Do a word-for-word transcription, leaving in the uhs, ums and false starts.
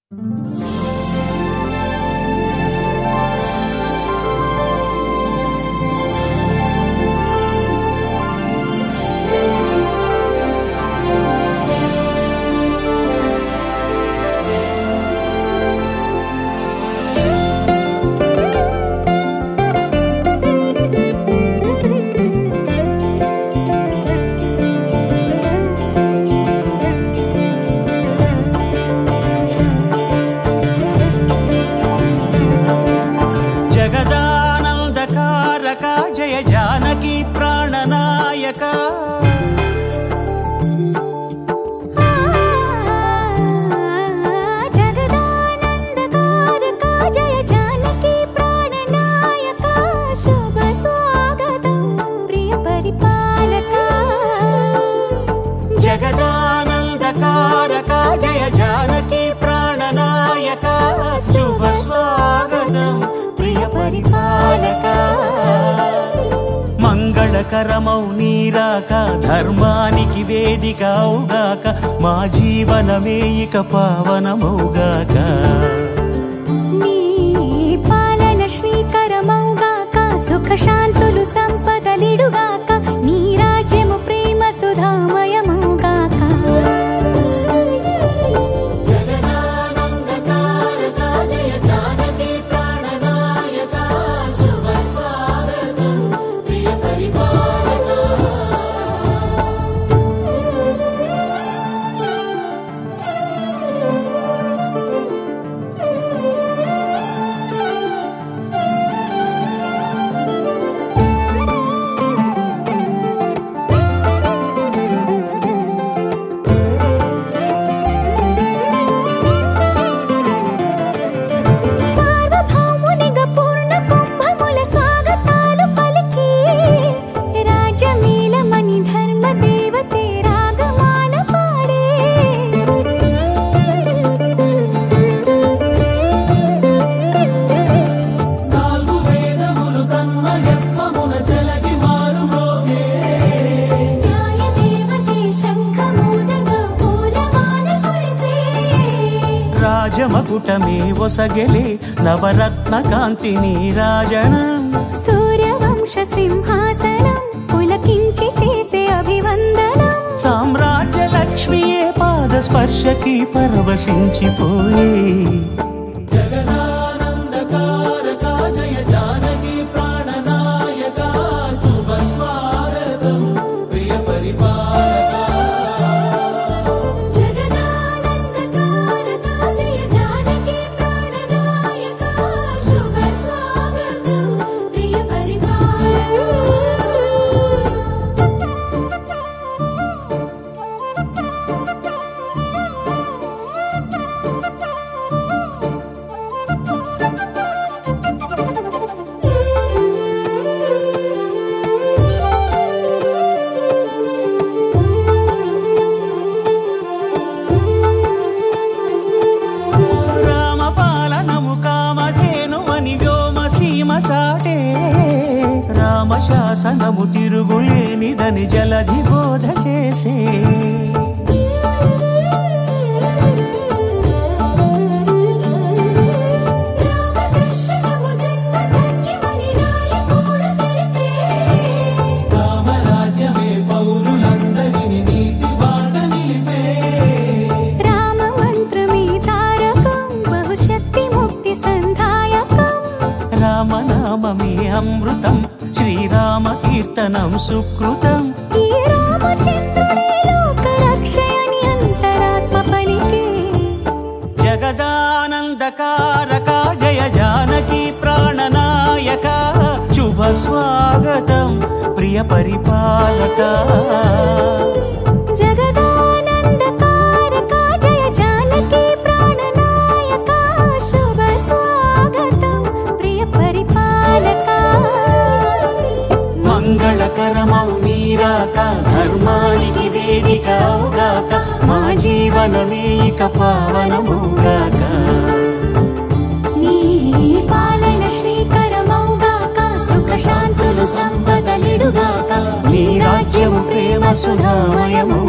మంగళకరమౌ నీరాక ధర్మానికి వేదిక అవుగాక మా జీవనమే ఇక పావనమౌగాక నీ పాలన శ్రీకరమౌగాక సుఖ శాంతులు సంపదలిడుగాక నీ రాజ్యము ప్రేమ సుధామయమౌగాక రాజమకుటమే ఒసగెలే నవరత్న కాంతి నీరాజనం సూర్యవంశ సింహాసనం పులకించి చేసే అభివందనం సామ్రాజ్య లక్ష్మియే పాద స్పర్శకి పరవశించిపోయే జగదానందకారక జయ జానకి ప్రాణనాయక శుభ స్వాగతం ప్రియ పరిపాలక రామశాసనము తిరుగులేనిదని జలధి బోధ చేసే రామరాజ్యమే పౌరులందరిని నీతి బాట నిలిపే రామ మంత్రమే తారకం బహుశక్తి ముక్తి సంధాయకం రామనామమే అమృతం శ్రీరామ కీర్తనం సుకృతం ఈ రామచంద్రుడే లోక రక్షయని అంతరాత్మ పలికే జగదానందకారక జయ జానకి ప్రాణనాయక శుభ స్వాగతం ప్రియ పరిపాలక జగదానందకారక జయ జానకి ప్రాణనాయక శుభ స్వాగతం ప్రియ పరిపాలక మంగళకరమౌ నీరాక ధర్మానికి వేదిక అవుగాక మా జీవనమే ఇక పావనమౌగాక నీ పాలన శ్రీకరమౌగాక సుఖ శాంతులు సంపదలిడుగాక నీ రాజ్యము ప్రేమ సుధామయము